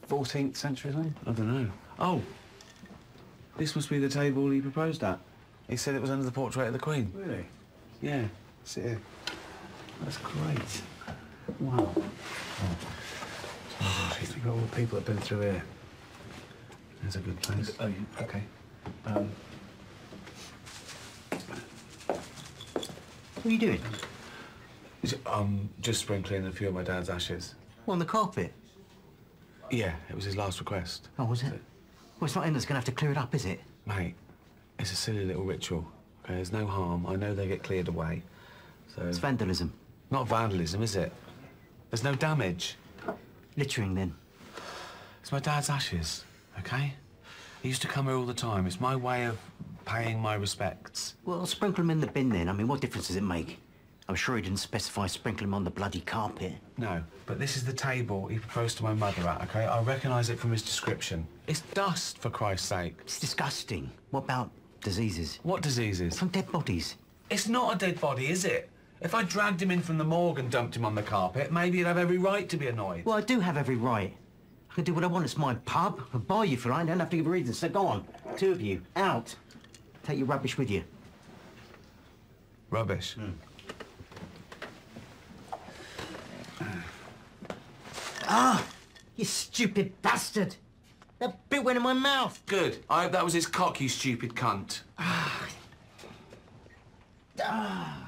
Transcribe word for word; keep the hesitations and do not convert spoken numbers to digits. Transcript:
fourteenth century, something? I don't know. Oh, this must be the table he proposed at. He said it was under the portrait of the Queen. Really? Yeah. Sit here. That's great. Wow. Oh, think about all the people that have been through here. It's a good place. Oh, okay. Um, What are you doing? I'm just sprinkling a few of my dad's ashes. What, on the carpet? Yeah, it was his last request. Oh, was it? Well, it's not him that's going to have to clear it up, is it? Mate, it's a silly little ritual. Okay, there's no harm. I know they get cleared away. So It's vandalism. not vandalism, is it? There's no damage. Littering, then. It's my dad's ashes, okay? He used to come here all the time. It's my way of paying my respects. Well, sprinkle them in the bin, then. I mean, what difference does it make? I'm sure he didn't specify sprinkle them on the bloody carpet. No, but this is the table he proposed to my mother at, okay? I recognise it from his description. It's dust, for Christ's sake. It's disgusting. What about diseases? What diseases? From dead bodies. It's not a dead body, is it? If I dragged him in from the morgue and dumped him on the carpet, maybe he'd have every right to be annoyed. Well, I do have every right. I can do what I want. It's my pub. I'll buy you for it. I don't have to give a reason. So go on. Two of you. Out. Take your rubbish with you. Rubbish? Mm. Ah! You stupid bastard! That bit went in my mouth. Good. I hope that was his cock, you stupid cunt. Ah. Ah.